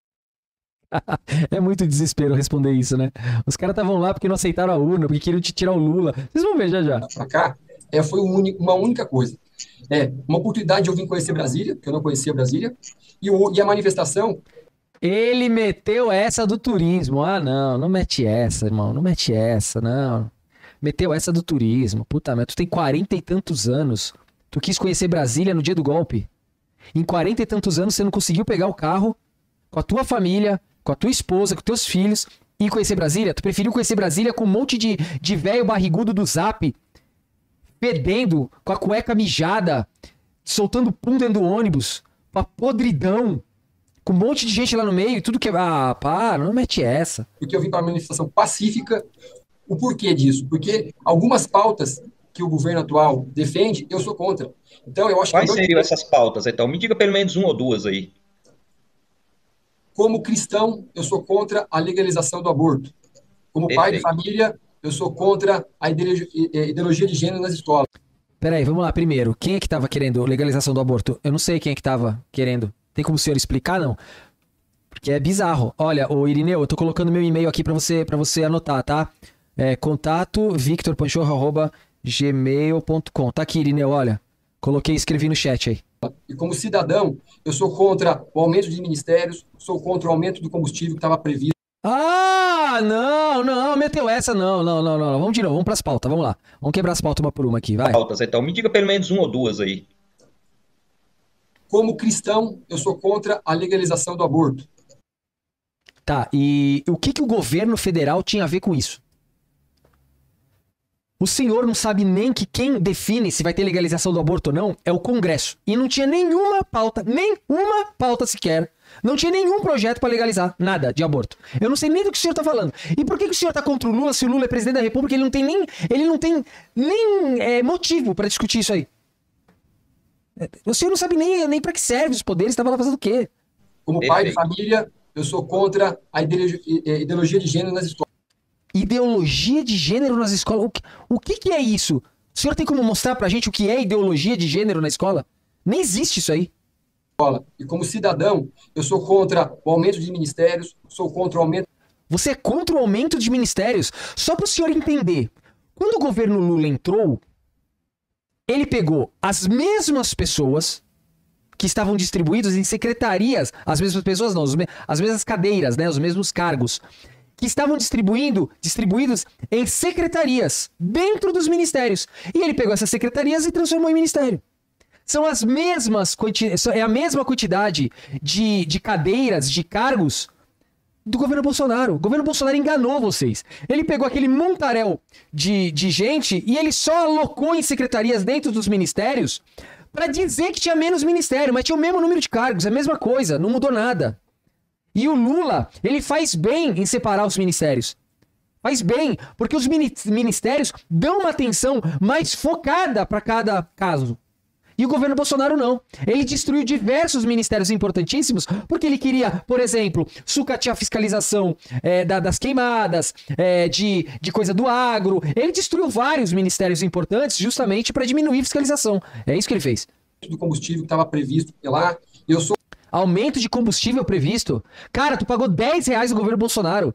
É muito desespero responder isso, né? Os caras estavam lá porque não aceitaram a urna, porque queriam te tirar o Lula. Vocês vão ver já. Para cá, foi uma única coisa. Uma oportunidade de eu vir conhecer Brasília, que eu não conhecia Brasília, e a manifestação... Ele meteu essa do turismo. Ah, não mete essa, irmão. Não mete essa, não. Meteu essa do turismo. Puta merda, tu tem 40 e tantos anos. Tu quis conhecer Brasília no dia do golpe. Em 40 e tantos anos você não conseguiu pegar o carro com a tua família, com a tua esposa, com teus filhos e conhecer Brasília? Tu preferiu conhecer Brasília com um monte de velho barrigudo do Zap, fedendo, com a cueca mijada, soltando pum dentro do ônibus, com a podridão, com um monte de gente lá no meio, tudo que... Ah, para, não mete essa. Porque eu vim para uma manifestação pacífica. O porquê disso? Porque algumas pautas que o governo atual defende, eu sou contra. Então, eu acho Quais seriam essas pautas, então? Me diga pelo menos uma ou duas aí. Como cristão, eu sou contra a legalização do aborto. Como pai de família, eu sou contra a ideologia de gênero nas escolas. Peraí, vamos lá. Primeiro, quem é que estava querendo legalização do aborto? Eu não sei quem é que estava querendo. Tem como o senhor explicar, não? Porque é bizarro. Olha, ô Irineu, eu tô colocando meu e-mail aqui pra você anotar, tá? Contato victorpanchorro@ gmail.com. Tá aqui, Irineu, olha. Coloquei e escrevi no chat aí. E como cidadão, eu sou contra o aumento de ministérios, sou contra o aumento do combustível que estava previsto. Ah, não, meteu essa, não. Vamos de novo, vamos pras pautas, vamos lá. Vamos quebrar as pautas uma por uma aqui, vai. Pautas, então. Me diga pelo menos uma ou duas aí. Como cristão, eu sou contra a legalização do aborto. Tá, e o que o governo federal tinha a ver com isso? O senhor não sabe nem que quem define se vai ter legalização do aborto ou não é o Congresso. E não tinha nenhuma pauta sequer. Não tinha nenhum projeto para legalizar nada de aborto. Eu não sei nem do que o senhor tá falando. E por que o senhor tá contra o Lula se o Lula é presidente da República? Ele não tem nem motivo para discutir isso aí. O senhor não sabe nem para que serve os poderes, estava lá fazendo o quê? Como pai de família, eu sou contra a ideologia de gênero nas escolas. Ideologia de gênero nas escolas? O que é isso? O senhor tem como mostrar pra gente o que é ideologia de gênero na escola? Nem existe isso aí. E como cidadão, eu sou contra o aumento de ministérios, sou contra o aumento... Você é contra o aumento de ministérios? Só para o senhor entender. Quando o governo Lula entrou, ele pegou as mesmas pessoas que estavam distribuídas em secretarias, as mesmas pessoas não, as mesmas cadeiras, né, os mesmos cargos, que estavam distribuídos em secretarias dentro dos ministérios. E ele pegou essas secretarias e transformou em ministério. São as mesmas, é a mesma quantidade de cadeiras, de cargos do governo Bolsonaro. O governo Bolsonaro enganou vocês. Ele pegou aquele montaréu de gente e ele só alocou em secretarias dentro dos ministérios para dizer que tinha menos ministério, mas tinha o mesmo número de cargos, é a mesma coisa, não mudou nada. E o Lula, ele faz bem em separar os ministérios. Faz bem, porque os ministérios dão uma atenção mais focada para cada caso. E o governo Bolsonaro não. Ele destruiu diversos ministérios importantíssimos porque ele queria, por exemplo, sucatear a fiscalização das queimadas, de coisa do agro. Ele destruiu vários ministérios importantes justamente para diminuir a fiscalização. É isso que ele fez. Do combustível que estava previsto lá, eu sou... Aumento de combustível previsto? Cara, tu pagou R$10 no governo Bolsonaro.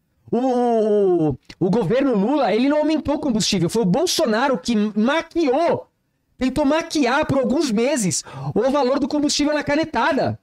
O governo Lula, ele não aumentou o combustível. Foi o Bolsonaro que tentou maquiar por alguns meses o valor do combustível na canetada.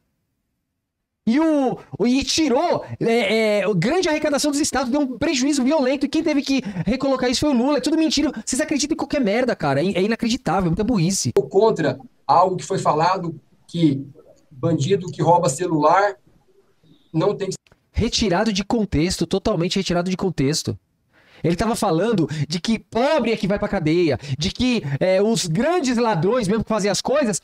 E tirou grande arrecadação dos estados, deu um prejuízo violento. E quem teve que recolocar isso foi o Lula. É tudo mentira. Vocês acreditam em qualquer merda, cara. É inacreditável, é muita burrice. Contra algo que foi falado que bandido que rouba celular não tem... Retirado de contexto, totalmente retirado de contexto. Ele tava falando de que pobre é que vai pra cadeia, de que os grandes ladrões, mesmo que fazem as coisas,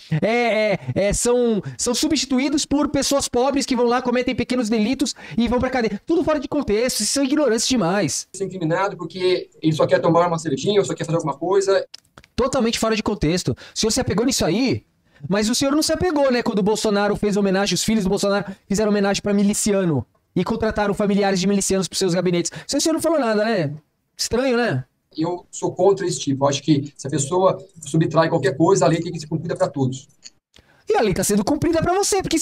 são substituídos por pessoas pobres que vão lá, cometem pequenos delitos e vão pra cadeia. Tudo fora de contexto, isso é ignorância demais. Ser incriminado porque ele só quer tomar uma cervejinha ou só quer fazer alguma coisa. Totalmente fora de contexto. O senhor se apegou nisso aí, mas o senhor não se apegou, né? Quando o Bolsonaro fez homenagem, os filhos do Bolsonaro fizeram homenagem pra miliciano e contrataram familiares de milicianos pros seus gabinetes. O senhor não falou nada, né? Estranho, né? Eu sou contra esse tipo. Eu acho que se a pessoa subtrai qualquer coisa, a lei tem que ser cumprida para todos. E a lei tá sendo cumprida para você. Por que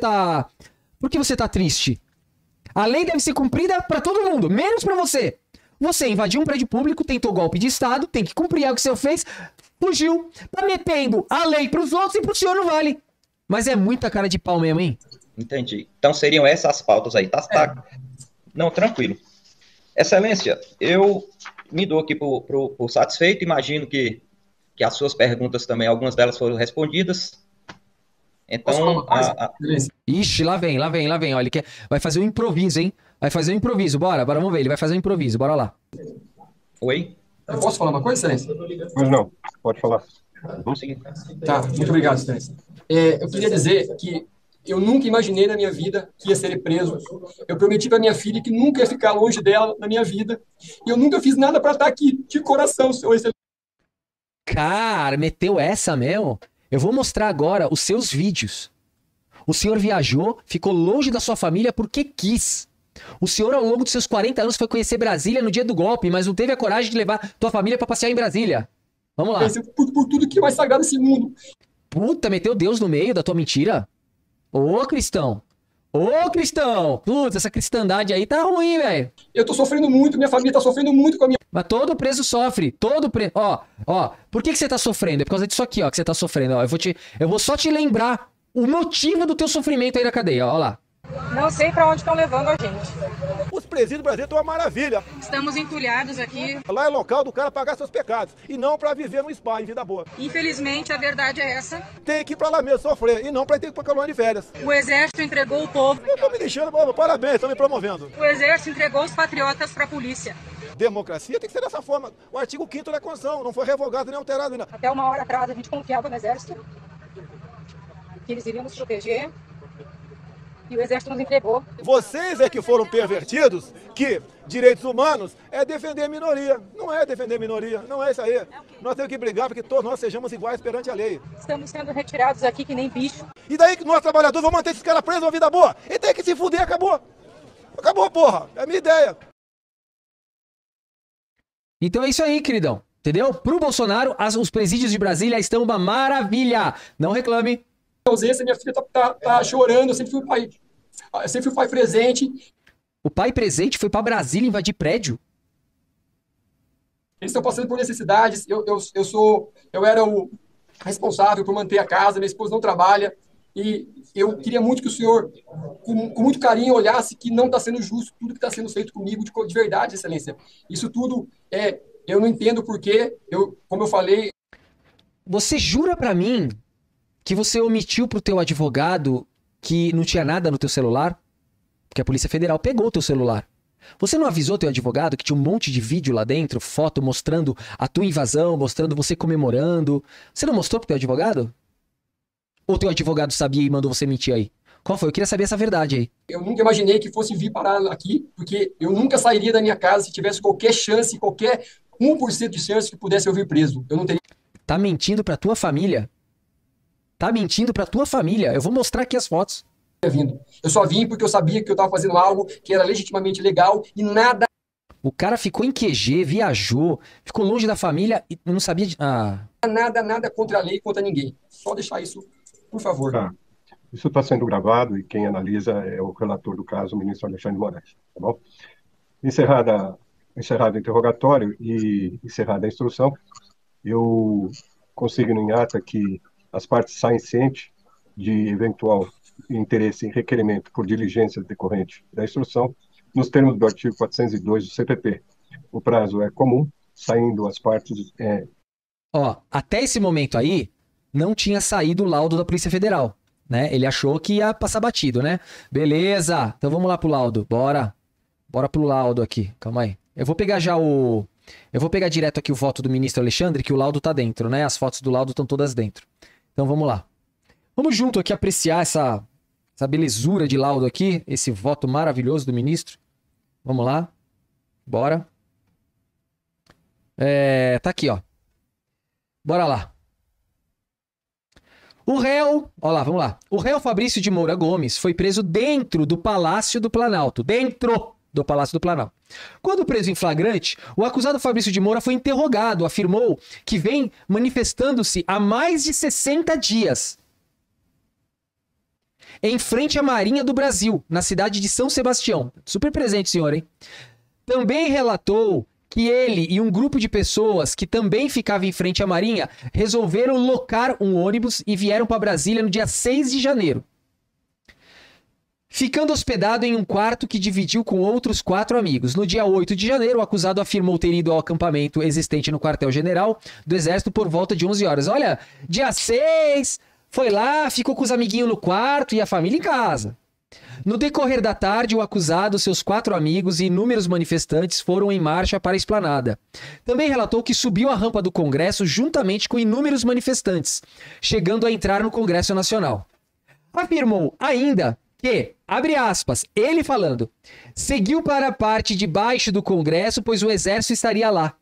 você tá triste? A lei deve ser cumprida para todo mundo, menos para você. Você invadiu um prédio público, tentou golpe de Estado, tem que cumprir algo que o senhor fez, fugiu, tá metendo a lei pros outros e pro senhor não vale. Mas é muita cara de pau mesmo, hein? Entendi. Então seriam essas pautas aí, tá? Não, tranquilo. Excelência, eu me dou aqui por satisfeito, imagino que as suas perguntas também, algumas delas foram respondidas. Então, Ixi, lá vem, olha, vai fazer um improviso, hein? Vai fazer um improviso, bora, vamos ver, ele vai fazer um improviso, bora lá. Oi? Eu posso falar uma coisa, Excelência? Mas não, pode falar. Vamos seguir. Tá, muito obrigado, Excelência. Eu queria dizer que eu nunca imaginei na minha vida que ia ser preso. Eu prometi para minha filha que nunca ia ficar longe dela na minha vida. E eu nunca fiz nada para estar aqui, de coração, senhor Excelência. Cara, meteu essa mesmo? Eu vou mostrar agora os seus vídeos. O senhor viajou, ficou longe da sua família porque quis. O senhor, ao longo dos seus 40 anos, foi conhecer Brasília no dia do golpe, mas não teve a coragem de levar tua família para passear em Brasília. Vamos lá. Por tudo que é mais sagrado nesse mundo. Puta, meteu Deus no meio da tua mentira? Ô, cristão! Ô, cristão! Putz, essa cristandade aí tá ruim, velho. Eu tô sofrendo muito, minha família tá sofrendo muito com a minha... Mas todo preso sofre. Todo preso. Ó. Por que você tá sofrendo? É por causa disso aqui, ó, que você tá sofrendo. Ó, eu vou só te lembrar o motivo do teu sofrimento aí na cadeia, ó lá. Não sei pra onde estão levando a gente. Os presídios do Brasil estão uma maravilha. Estamos entulhados aqui. Lá é local do cara pagar seus pecados e não pra viver no spa, em vida boa. Infelizmente, a verdade é essa. Tem que ir pra lá mesmo sofrer e não pra ter que ir pra colônia de férias. O Exército entregou o povo. Eu tô me deixando, parabéns, estão me promovendo. O Exército entregou os patriotas pra polícia. Democracia tem que ser dessa forma. O artigo 5º da Constituição não foi revogado nem alterado ainda. Até uma hora atrás a gente confiava no Exército, que eles iriam nos proteger, e o Exército nos entregou. Vocês é que foram pervertidos, que direitos humanos é defender a minoria. Não é defender a minoria, não é isso aí. Nós temos que brigar para que todos nós sejamos iguais perante a lei. Estamos sendo retirados aqui que nem bicho. E daí que nós trabalhadores vamos manter esses caras presos uma vida boa? E tem que se fuder, acabou. Acabou, porra. É a minha ideia. Então é isso aí, queridão. Entendeu? Pro Bolsonaro, os presídios de Brasília estão uma maravilha. Não reclame. Ausência, minha filha tá chorando, eu sempre fui o pai presente. O pai presente foi pra Brasília invadir prédio? Eles estão passando por necessidades, eu era o responsável por manter a casa, minha esposa não trabalha, e eu queria muito que o senhor, com muito carinho, olhasse que não está sendo justo tudo que está sendo feito comigo de verdade, excelência. Isso tudo, eu não entendo porque, como eu falei... Você jura pra mim que você omitiu pro teu advogado que não tinha nada no teu celular? Porque a Polícia Federal pegou o teu celular. Você não avisou teu advogado que tinha um monte de vídeo lá dentro, foto mostrando a tua invasão, mostrando você comemorando? Você não mostrou pro teu advogado? Ou teu advogado sabia e mandou você mentir aí? Qual foi? Eu queria saber essa verdade aí. Eu nunca imaginei que fosse vir parar aqui, porque eu nunca sairia da minha casa se tivesse qualquer chance, qualquer 1% de chance que pudesse eu vir preso. Eu não teria... Tá mentindo pra tua família? Tá mentindo pra tua família? Eu vou mostrar aqui as fotos. Eu só vim porque eu sabia que eu tava fazendo algo que era legitimamente legal e nada... O cara ficou em QG, viajou, ficou longe da família e não sabia de... Nada contra a lei, contra ninguém. Só deixar isso, por favor. Tá. Isso está sendo gravado e quem analisa é o relator do caso, o ministro Alexandre de Moraes. Tá bom? Encerrado o interrogatório e encerrada a instrução, eu consigno em ata que as partes saem cientes de eventual interesse em requerimento por diligência decorrente da instrução, nos termos do artigo 402 do CPP. O prazo é comum, saindo as partes... até esse momento aí, não tinha saído o laudo da Polícia Federal, né? Ele achou que ia passar batido, né? Beleza, então vamos lá pro laudo, bora pro laudo aqui, calma aí. Eu vou pegar direto aqui o voto do ministro Alexandre, que o laudo tá dentro, né? As fotos do laudo estão todas dentro. Então vamos lá. Vamos junto aqui apreciar essa belezura de laudo aqui, esse voto maravilhoso do ministro. Vamos lá. Bora. Tá aqui, ó. Bora lá. O réu... Ó lá, vamos lá. O réu Fabrício de Moura Gomes foi preso dentro do Palácio do Planalto. Dentro do Palácio do Planalto. Quando preso em flagrante, o acusado Fabrício de Moura foi interrogado. Afirmou que vem manifestando-se há mais de 60 dias em frente à Marinha do Brasil, na cidade de São Sebastião. Super presente, senhor, hein? Também relatou que ele e um grupo de pessoas que também ficava em frente à Marinha resolveram locar um ônibus e vieram para Brasília no dia 6 de janeiro. Ficando hospedado em um quarto que dividiu com outros 4 amigos. No dia 8 de janeiro, o acusado afirmou ter ido ao acampamento existente no quartel-general do Exército por volta de 11 horas. Olha, dia 6... Foi lá, ficou com os amiguinhos no quarto e a família em casa. No decorrer da tarde, o acusado, seus 4 amigos e inúmeros manifestantes foram em marcha para a esplanada. Também relatou que subiu a rampa do Congresso juntamente com inúmeros manifestantes, chegando a entrar no Congresso Nacional. Afirmou ainda que, abre aspas, ele falando, seguiu para a parte de baixo do Congresso, pois o Exército estaria lá.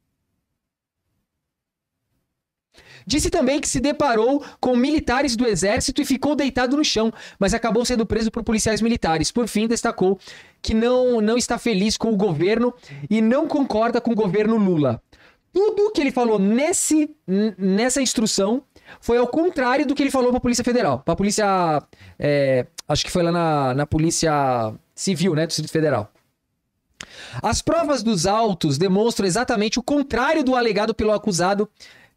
Disse também que se deparou com militares do Exército e ficou deitado no chão, mas acabou sendo preso por policiais militares. Por fim, destacou que não está feliz com o governo e não concorda com o governo Lula. Tudo que ele falou nessa instrução foi ao contrário do que ele falou para a Polícia Federal. Para a Polícia... acho que foi lá na Polícia Civil, né, do Distrito Federal. As provas dos autos demonstram exatamente o contrário do alegado pelo acusado,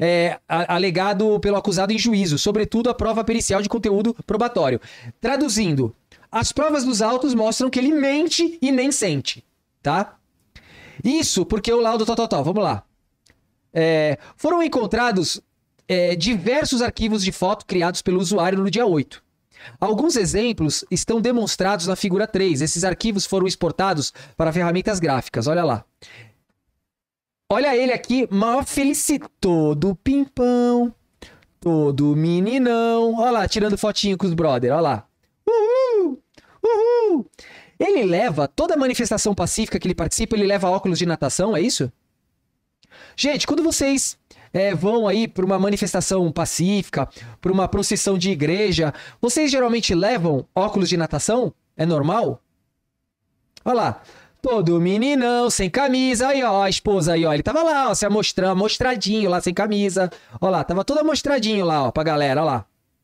em juízo, sobretudo a prova pericial de conteúdo probatório. Traduzindo, as provas dos autos mostram que ele mente e nem sente, tá? Isso porque o laudo vamos lá. Foram encontrados diversos arquivos de foto criados pelo usuário no dia 8. Alguns exemplos estão demonstrados na figura 3. Esses arquivos foram exportados para ferramentas gráficas. Olha lá. Olha ele aqui, maior todo pimpão, todo meninão. Olha lá, tirando fotinho com os brother. Olha lá. Uhul! Uhul! Ele leva toda a manifestação pacífica que ele participa, ele leva óculos de natação, é isso? Gente, quando vocês vão aí para uma manifestação pacífica, para uma procissão de igreja, vocês geralmente levam óculos de natação? É normal? Olha lá. Todo meninão, sem camisa. Aí, ó, a esposa aí, ó. Ele tava lá, ó, se amostradinho lá, sem camisa. Olha lá, tava todo amostradinho lá, ó, pra galera, olha lá.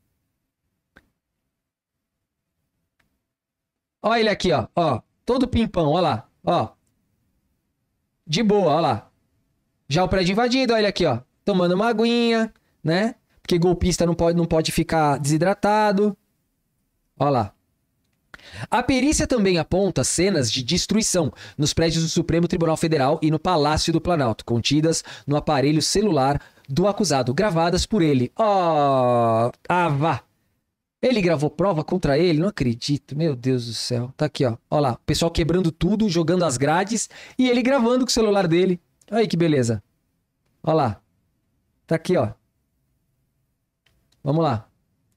Olha ele aqui, ó. Ó, todo pimpão, olha lá, ó. De boa, olha lá. Já o prédio invadido, olha ele aqui, ó. Tomando uma aguinha, né? Porque golpista não pode ficar desidratado. Olha lá. A perícia também aponta cenas de destruição nos prédios do Supremo Tribunal Federal e no Palácio do Planalto, contidas no aparelho celular do acusado, gravadas por ele. Ó, vá. Ele gravou prova contra ele? Não acredito, meu Deus do céu. Tá aqui, ó. Ó lá, o pessoal quebrando tudo, jogando as grades e ele gravando com o celular dele. Aí que beleza. Ó lá. Tá aqui, ó. Vamos lá.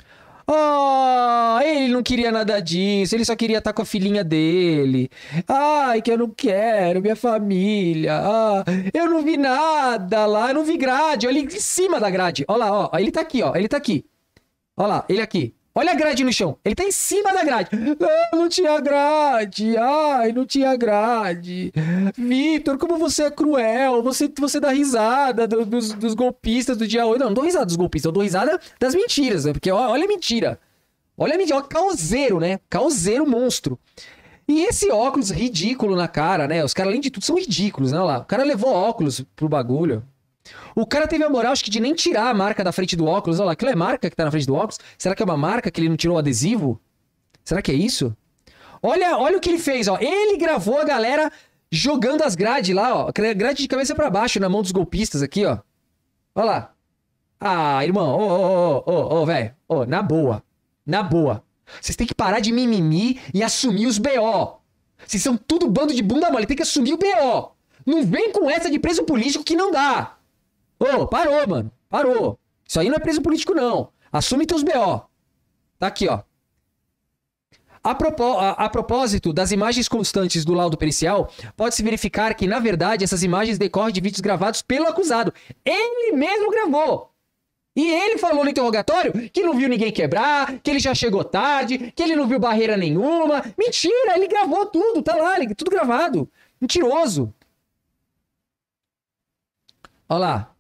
Oh, ele não queria nada disso, ele só queria estar com a filhinha dele. Ai, que eu não quero, minha família. Ah, eu não vi nada lá, eu não vi grade, olha em cima da grade. Olha lá, ó, ele tá aqui, ó, ele tá aqui. Olha lá, ele aqui. Olha a grade no chão, ele tá em cima da grade. Não tinha grade, ai, não tinha grade. Vitor, como você é cruel, você dá risada dos golpistas do dia 8. Não dou risada dos golpistas, eu dou risada das mentiras, né? Porque olha a mentira. Olha a mentira, ó, causeiro, né? Causeiro monstro. E esse óculos ridículo na cara, né? Os caras, além de tudo, são ridículos, né? Olha lá, o cara levou óculos pro bagulho. O cara teve a moral, acho que de nem tirar a marca da frente do óculos. Olha lá, aquilo é marca que tá na frente do óculos? Será que é uma marca que ele não tirou o adesivo? Será que é isso? Olha o que ele fez, ó. Ele gravou a galera jogando as grades lá, ó. Grade de cabeça pra baixo na mão dos golpistas aqui, ó. Olha lá. Ah, irmão, velho. Na boa. Na boa. Vocês têm que parar de mimimi e assumir os BO. Vocês são tudo bando de bunda mole. Tem que assumir o BO. Não vem com essa de preso político que não dá. Parou, mano. Parou. Isso aí não é preso político, não. Assume teus BO. Tá aqui, ó. A propósito das imagens constantes do laudo pericial, pode-se verificar que, na verdade, essas imagens decorrem de vídeos gravados pelo acusado. Ele mesmo gravou. E ele falou no interrogatório que não viu ninguém quebrar, que ele já chegou tarde, que ele não viu barreira nenhuma. Mentira, ele gravou tudo, tá lá, tudo gravado. Mentiroso. Olha lá.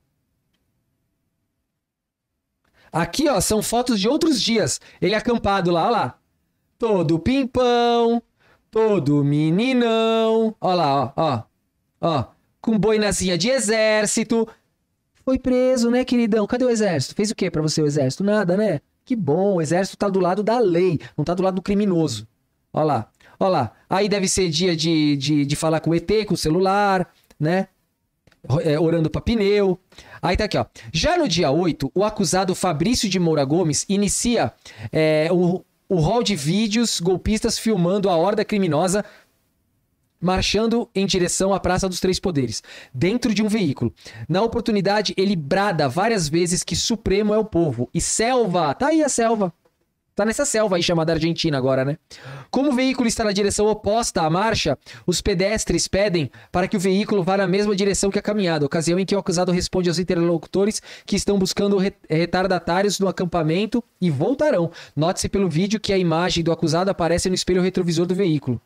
Aqui, ó, são fotos de outros dias. Ele acampado lá, olha lá. Todo pimpão, todo meninão. Olha lá, ó. Com boinazinha de exército. Foi preso, né, queridão? Cadê o exército? Fez o quê pra você o exército? Nada, né? Que bom, o exército tá do lado da lei, não tá do lado do criminoso. Olha lá, olha lá. Aí deve ser dia de falar com o ET, com o celular, né? Orando pra pneu. Aí tá aqui, ó. Já no dia 8, o acusado Fabrício de Moura Gomes inicia o rol de vídeos golpistas filmando a horda criminosa marchando em direção à Praça dos Três Poderes, dentro de um veículo. Na oportunidade, ele brada várias vezes que Supremo é o povo. E selva, tá aí a selva. Tá nessa selva aí chamada Argentina agora, né? Como o veículo está na direção oposta à marcha, os pedestres pedem para que o veículo vá na mesma direção que a caminhada, ocasião em que o acusado responde aos interlocutores que estão buscando retardatários no acampamento e voltarão. Note-se pelo vídeo que a imagem do acusado aparece no espelho retrovisor do veículo.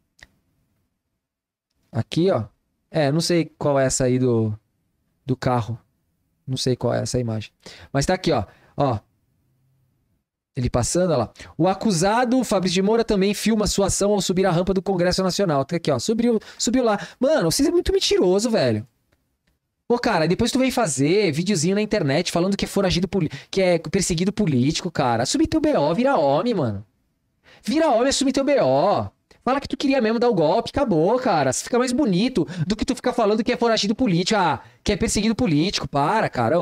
Aqui, ó. Não sei qual é essa aí do carro. Não sei qual é essa imagem. Mas tá aqui, ó. Ó. Ele passando, olha lá. O acusado, Fabrício de Moura, também filma sua ação ao subir a rampa do Congresso Nacional. Tá aqui, ó. Subiu lá. Mano, vocês é muito mentiroso, velho. Pô, cara, depois tu vem fazer videozinho na internet falando que é foragido, que é perseguido político, cara. Assume teu BO, vira homem, mano. Vira homem, assume teu BO. Fala que tu queria mesmo dar o golpe, acabou, cara. Fica mais bonito do que tu ficar falando que é foragido político, que é perseguido político. Para, cara,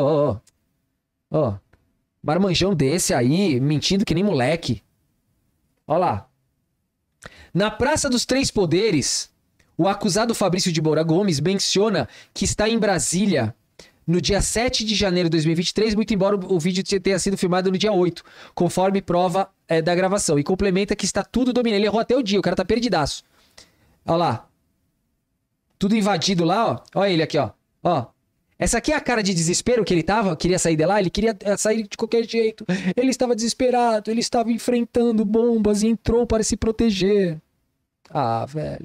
ó. Marmanjão desse aí, mentindo que nem moleque. Ó lá. Na Praça dos Três Poderes, o acusado Fabrício de Moura Gomes menciona que está em Brasília no dia 7 de janeiro de 2023, muito embora o vídeo tenha sido filmado no dia 8, conforme prova da gravação. E complementa que está tudo dominado. Ele errou até o dia, o cara tá perdidaço. Ó lá. Tudo invadido lá, ó. Ó ele aqui, ó. Ó. Essa aqui é a cara de desespero que ele tava, queria sair de lá, ele queria sair de qualquer jeito. Ele estava desesperado, ele estava enfrentando bombas e entrou para se proteger. Ah, velho.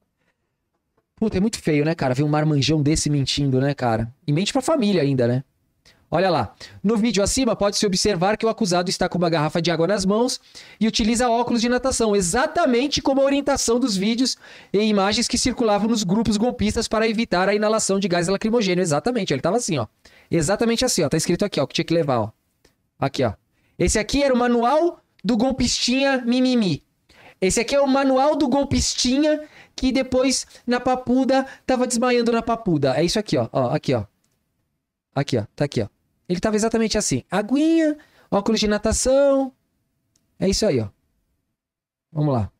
Puta, é muito feio, né, cara? Ver um marmanjão desse mentindo, né, cara? E mente pra família ainda, né? Olha lá. No vídeo acima pode-se observar que o acusado está com uma garrafa de água nas mãos e utiliza óculos de natação, exatamente como a orientação dos vídeos e imagens que circulavam nos grupos golpistas para evitar a inalação de gás lacrimogêneo. Exatamente, ele tava assim, ó. Exatamente assim, ó. Tá escrito aqui, ó, que tinha que levar, ó. Aqui, ó. Esse aqui era o manual do golpistinha mimimi. Esse aqui é o manual do golpistinha que depois, na papuda, tava desmaiando na papuda. É isso aqui, ó. Aqui, ó. Aqui, ó. Tá aqui, ó. Ele tava exatamente assim. Aguinha, óculos de natação. É isso aí, ó. Vamos lá.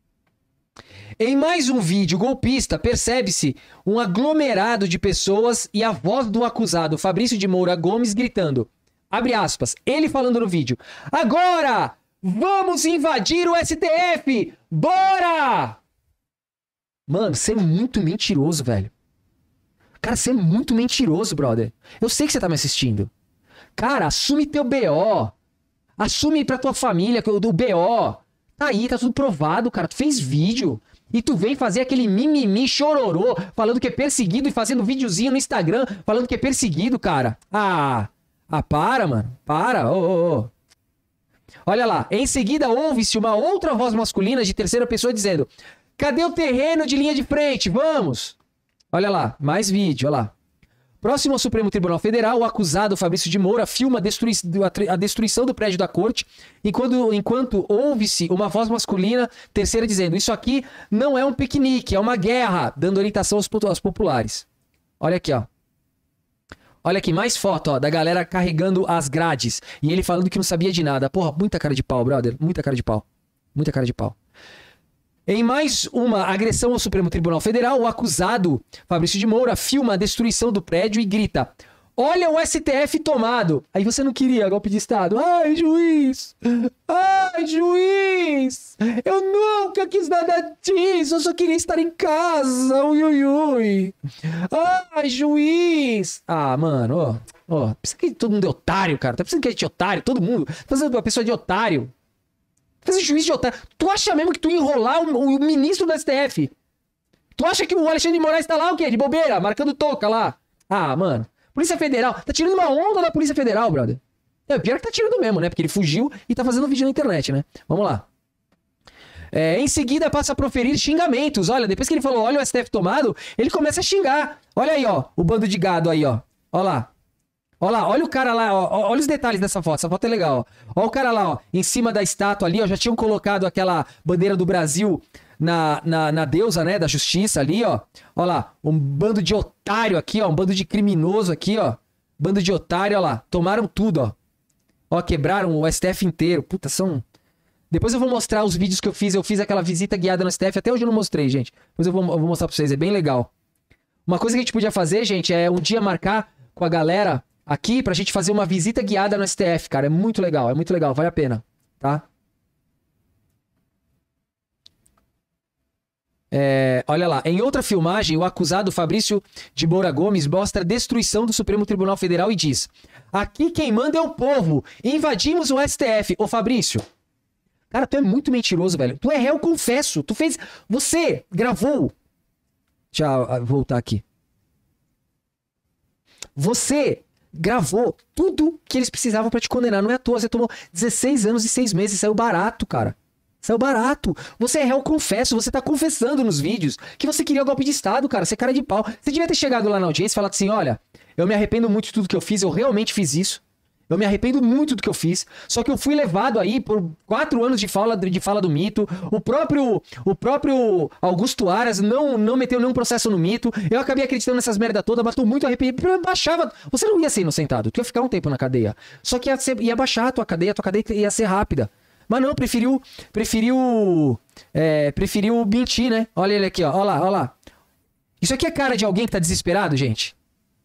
Em mais um vídeo golpista, percebe-se um aglomerado de pessoas e a voz do acusado, Fabrício de Moura Gomes, gritando. Abre aspas. Ele falando no vídeo. Agora! Vamos invadir o STF! Bora! Mano, você é muito mentiroso, velho. Cara, você é muito mentiroso, brother. Eu sei que você tá me assistindo. Cara, assume teu BO. Assume pra tua família do BO. Tá aí, tá tudo provado, cara. Tu fez vídeo. E tu vem fazer aquele mimimi chororô, falando que é perseguido e fazendo videozinho no Instagram, falando que é perseguido, cara. Para, mano. Para, ô. Olha lá, em seguida ouve-se uma outra voz masculina de terceira pessoa dizendo: cadê o terreno de linha de frente? Vamos! Olha lá, mais vídeo, olha lá. Próximo ao Supremo Tribunal Federal, o acusado Fabrício de Moura filma a destruição do prédio da corte, enquanto ouve-se uma voz masculina terceira dizendo: isso aqui não é um piquenique, é uma guerra, dando orientação aos populares. Olha aqui, ó. Olha aqui, mais foto, ó, da galera carregando as grades. E ele falando que não sabia de nada. Porra, muita cara de pau, brother. Muita cara de pau. Muita cara de pau. Em mais uma agressão ao Supremo Tribunal Federal, o acusado, Fabrício de Moura, filma a destruição do prédio e grita: olha o STF tomado. Aí você não queria golpe de Estado. Ai, juiz! Ai, juiz! Eu nunca quis nada disso. Eu só queria estar em casa. Ui, ui, ui. Ai, juiz! Ah, mano, ó. Pensa que todo mundo é otário, cara. Tá pensando que a gente é otário? Todo mundo. Tá fazendo uma pessoa de otário. Faz juiz de otário. Tu acha mesmo que tu ia enrolar o ministro do STF? Tu acha que o Alexandre de Moraes tá lá o quê? De bobeira, marcando toca lá. Ah, mano. Polícia Federal. Tá tirando uma onda da Polícia Federal, brother. É, pior que tá tirando mesmo, né? Porque ele fugiu e tá fazendo vídeo na internet, né? Vamos lá. Em seguida passa a proferir xingamentos. Olha, depois que ele falou, olha o STF tomado, ele começa a xingar. Olha aí, ó. O bando de gado aí, ó. Olha lá. Olha lá, olha o cara lá, ó, olha os detalhes dessa foto, essa foto é legal, ó. Olha o cara lá, ó, em cima da estátua ali, ó, já tinham colocado aquela bandeira do Brasil na deusa, né, da justiça ali, ó. Olha lá, um bando de otário aqui, ó, um bando de criminoso aqui, ó. Bando de otário, ó lá, tomaram tudo, ó. Ó, quebraram o STF inteiro, puta, são... Depois eu vou mostrar os vídeos que eu fiz aquela visita guiada no STF, até hoje eu não mostrei, gente. Depois eu vou mostrar pra vocês, é bem legal. Uma coisa que a gente podia fazer, gente, é um dia marcar com a galera... aqui pra gente fazer uma visita guiada no STF, cara. É muito legal, vale a pena, tá? Olha lá, em outra filmagem, o acusado Fabrício de Moura Gomes mostra a destruição do Supremo Tribunal Federal e diz: aqui quem manda é o povo, invadimos o STF. Ô Fabrício, cara, tu é muito mentiroso, velho. Tu é réu, confesso. Você gravou. Deixa eu voltar aqui. Você gravou tudo que eles precisavam pra te condenar. Não é à toa, você tomou 16 anos e 6 meses, saiu barato, cara. Saiu barato. Você é réu confesso, você tá confessando nos vídeos que você queria o golpe de Estado, cara. Você é cara de pau. Você devia ter chegado lá na audiência e falado assim, olha, eu me arrependo muito de tudo que eu fiz, eu realmente fiz isso. Eu me arrependo muito do que eu fiz, só que eu fui levado aí por 4 anos de fala do mito. O próprio Augusto Aras não meteu nenhum processo no mito. Eu acabei acreditando nessas merda toda, mas tô muito arrependido. Baixava. Você não ia ser inocentado, tu ia ficar um tempo na cadeia. Só que ia baixar a tua cadeia ia ser rápida. Mas não, preferiu mentir, né? Olha ele aqui, ó. Olha lá. Isso aqui é cara de alguém que tá desesperado, gente?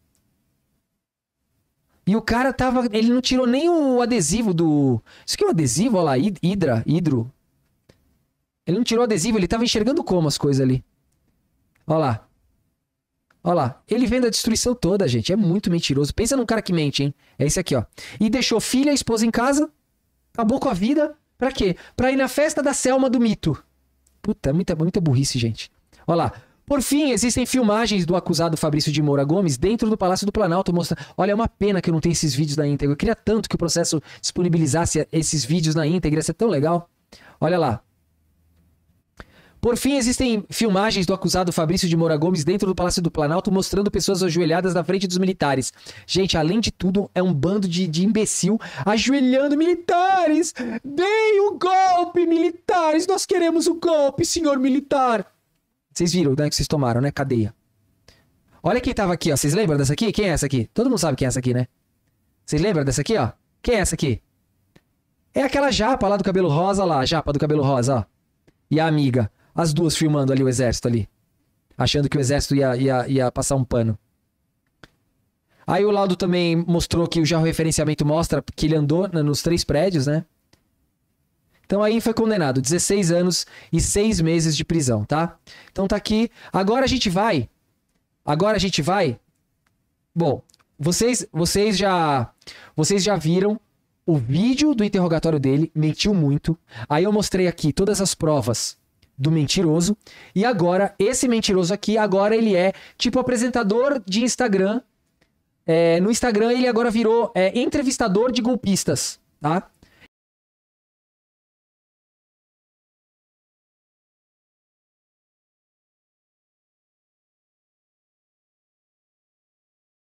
E o cara ele não tirou nem o adesivo do... Isso aqui é um adesivo, olha lá, hidro. Ele não tirou o adesivo, ele tava enxergando como as coisas ali. Olha lá. Ele vendo a destruição toda, gente. É muito mentiroso. Pensa num cara que mente, hein? É esse aqui, ó. E deixou filha e esposa em casa. Acabou com a vida. Pra quê? Pra ir na festa da Selma do mito. Puta, muita burrice, gente. Olha lá. Por fim, existem filmagens do acusado Fabrício de Moura Gomes dentro do Palácio do Planalto. Olha, é uma pena que eu não tenho esses vídeos na íntegra. Eu queria tanto que o processo disponibilizasse esses vídeos na íntegra. Ia ser tão legal. Olha lá. Por fim, existem filmagens do acusado Fabrício de Moura Gomes dentro do Palácio do Planalto mostrando pessoas ajoelhadas na frente dos militares. Gente, além de tudo, é um bando de imbecil ajoelhando militares. Deem o golpe, militares. Nós queremos o golpe, senhor militar. Vocês viram, né, que vocês tomaram, né? Cadeia. Olha quem tava aqui, ó. Vocês lembram dessa aqui? Quem é essa aqui? Todo mundo sabe quem é essa aqui, né? Vocês lembram dessa aqui, ó? Quem é essa aqui? É aquela japa lá do cabelo rosa, lá. A japa do cabelo rosa, ó. E a amiga. As duas filmando ali o exército ali. Achando que o exército ia passar um pano. Aí o laudo também mostrou que o georreferenciamento mostra que ele andou nos 3 prédios, né? Então aí foi condenado 16 anos e 6 meses de prisão, tá? Então tá aqui. Agora a gente vai. Bom, vocês já viram o vídeo do interrogatório dele, mentiu muito. Aí eu mostrei aqui todas as provas do mentiroso. E agora, esse mentiroso aqui, agora ele é tipo apresentador de Instagram. No Instagram ele agora virou entrevistador de golpistas, tá?